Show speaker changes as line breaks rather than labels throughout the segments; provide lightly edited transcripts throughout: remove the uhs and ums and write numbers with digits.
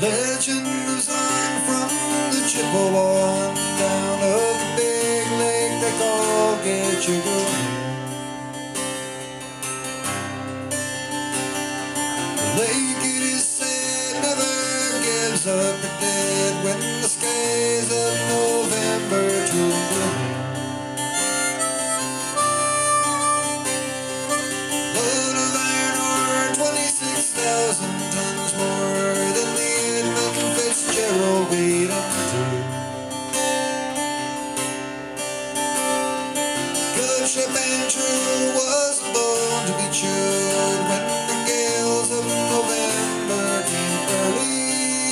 Legend moves on from the Chippewa on down of the big lake they call Getchigou. The lake, it is said, never gives up the dead when the skies of November turn blue. Load of iron ore, 26,000 tons more than the Edmund Fitzgerald weighed into. Good ship and true was a bone to be chewed when the gales of November came early.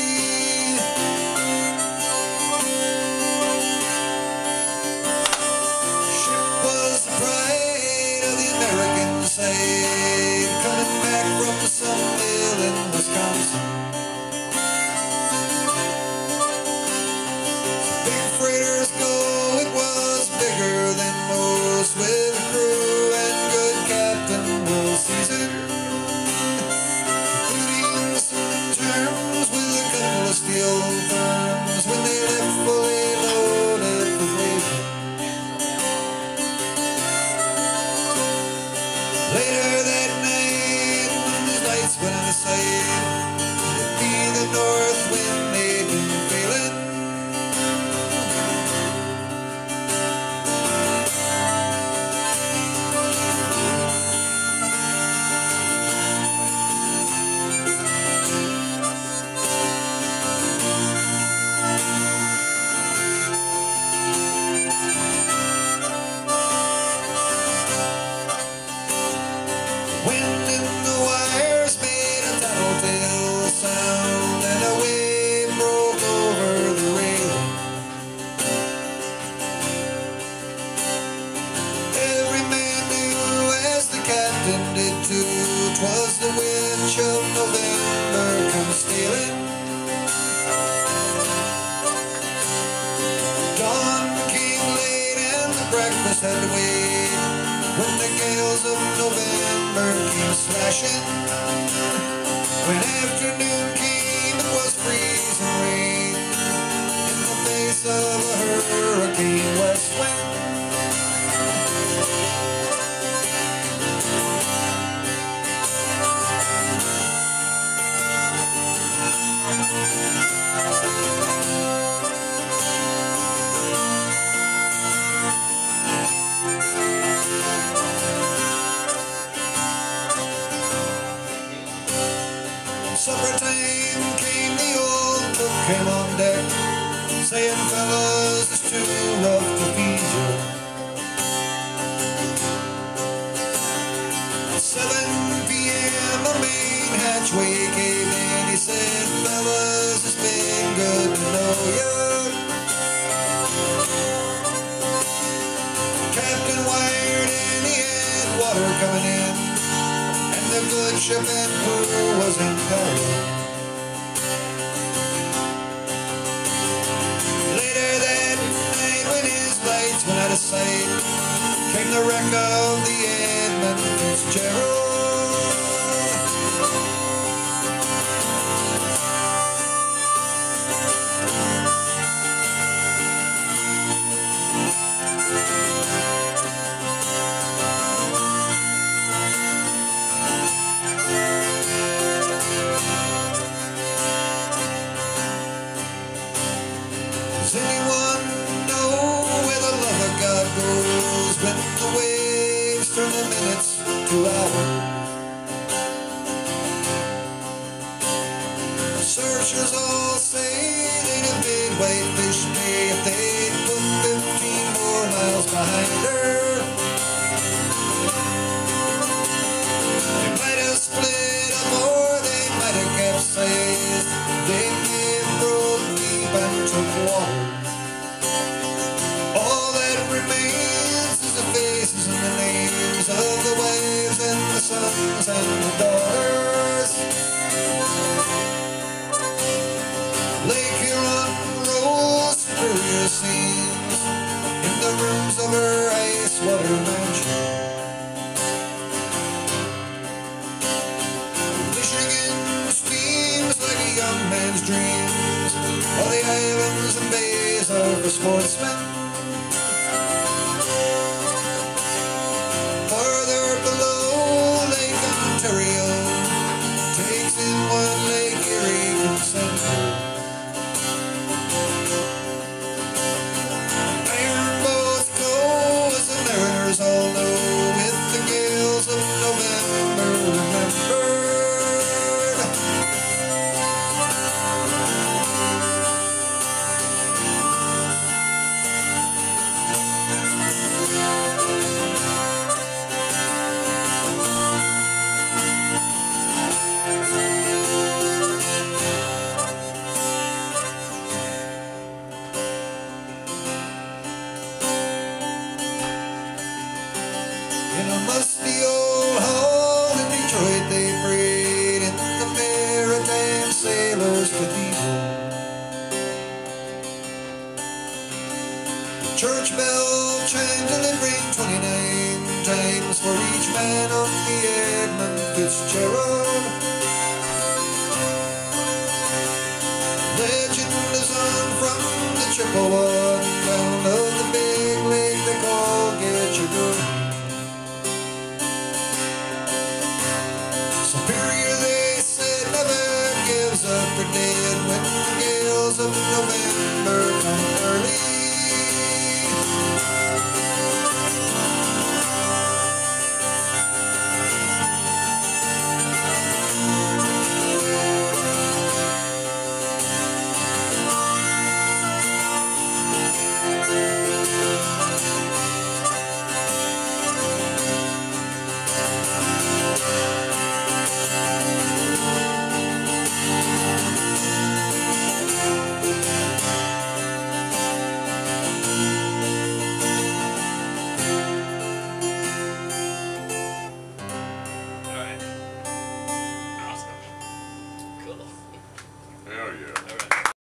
Ship was the pride of the American side, coming back from some mill in Wisconsin. Big freighters go, it was bigger than most, with a crew and good Captain Will Season, including some terms with a couple of steel firms when they left fully loaded for Cleveland. Later that night, when the lights went out of sight, it'd be the north wind they'd been feeling. Wind in the wires made a tattletale sound, and a wave broke over the railing. Every man knew, as the captain did too, 'twas the witch of November come stealing. Dawn came late and the breakfast had to wait when the gales of November came slashing. When afternoon came, it was freezing rain in the face of a hurricane west wind. Supper time came, the old cook came on deck, saying, "Fellas, it's too rough to feed you." At 7 p.m. a main hatchway came in. He said, "Fellas, it's been good to know you." Captain wired and he had water coming in, and the good ship and crew was in peril. Later that night, when his lights went out of sight, came the wreck of the Edmund Fitzgerald. Does anyone know where the love of God goes when the waves turn the minutes to hours? Searchers all say they'd have made Whitefish Bay if they'd put 15 more miles behind her. They might have split up or they might have capsized. They may have broke deep and took water. All that remains is the faces and the names of the wives and the sons and the daughters. Lake Huron rolls superior scenes in the rooms of her ice-water mansion. Michigan steams like a young man's dream. the sportsmen. Farther below, Lake Ontario takes in what Lake Erie can send her. Iron boats go, as the mariners all know, with the gales of November remembered. In a musty old hall in Detroit they prayed in the Maritime Sailors' Cathedral. The church bell chimed and it rang 29 times for each man on the Edmund Fitzgerald. Legend lives on from the Chippewa down to the big lake they call Getchagook. Superior, they said, never gives up her dead when the gales of November come early.